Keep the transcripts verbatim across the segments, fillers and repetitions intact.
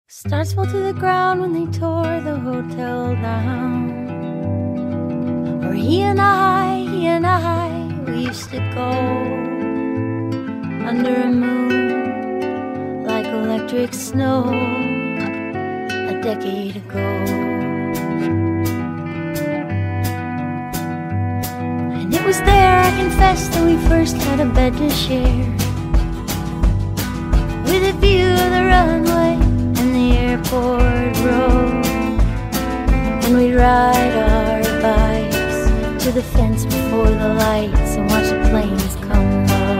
Stars fell to the ground when they tore the hotel down. Where he and I, he and I, we used to go under a moon like electric snow a decade ago. And it was there, I confess, that we first had a bed to share, with a view of the runway and the airport road. And we'd ride our bikes to the fence before the lights and watch the planes come low.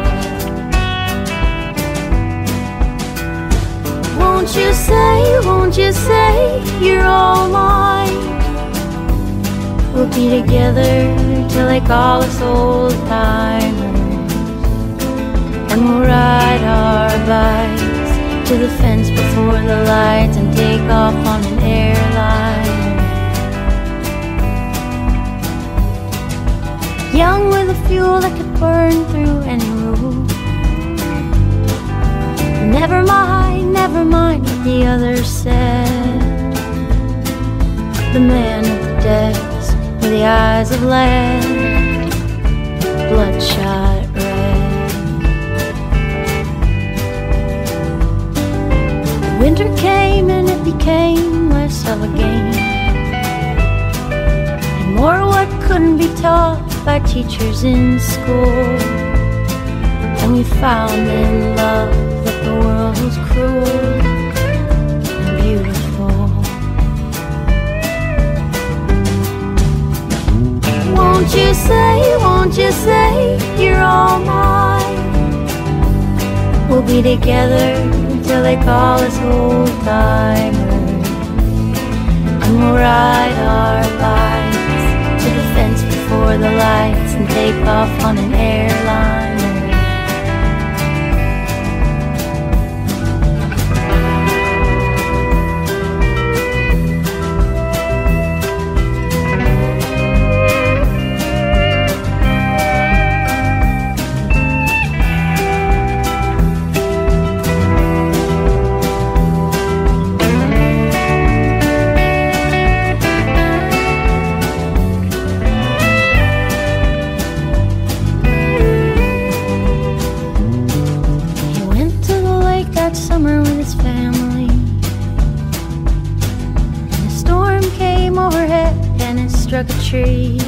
Won't you say, won't you say you're all mine? We'll be together till they call us old timers, and we'll ride our bikes to the fence before the lights and take off on an airline. Young with a fuel that could burn through any rule. Never mind, never mind what the others said. The man at the desk with the eyes of lead, bloodshot red. Winter came and it became less of a game, and more what couldn't be taught by teachers in school. And we found in love that the world was cruel and beautiful. Won't you say, won't you say you're all mine? We'll be together till they call us old timers, and we'll ride our bikes to the fence before the lights and take off on an airliner. Summer with his family, and a storm came overhead and it struck a tree,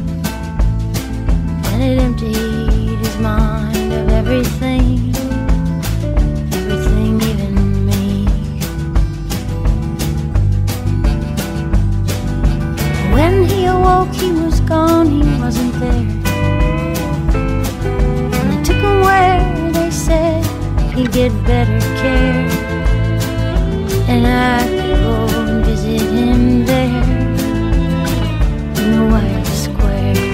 and it emptied his mind of everything, everything, even me. When he awoke, he was gone, he wasn't there, and they took him where they said he'd get better care, and I could go and visit him there in the white square.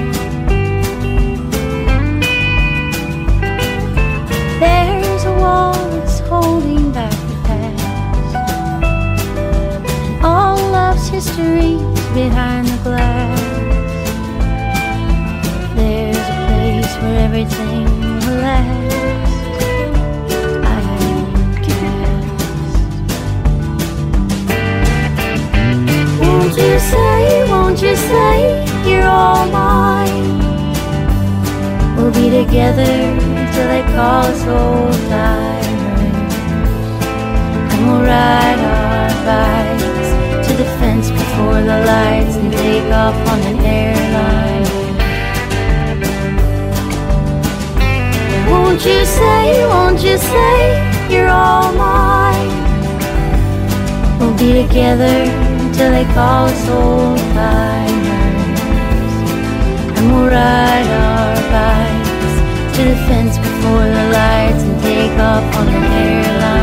There's a wall that's holding back the past, and all love's history behind the glass. There's a place where everything will last. Won't you say, won't you say you're all mine? We'll be together till they call us old timers, and we'll ride our bikes to the fence before the lights and take off on an airline. Won't you say, won't you say you're all mine? We'll be together till they call us old timers, and we'll ride our bikes to the fence before the lights and take off on an airline.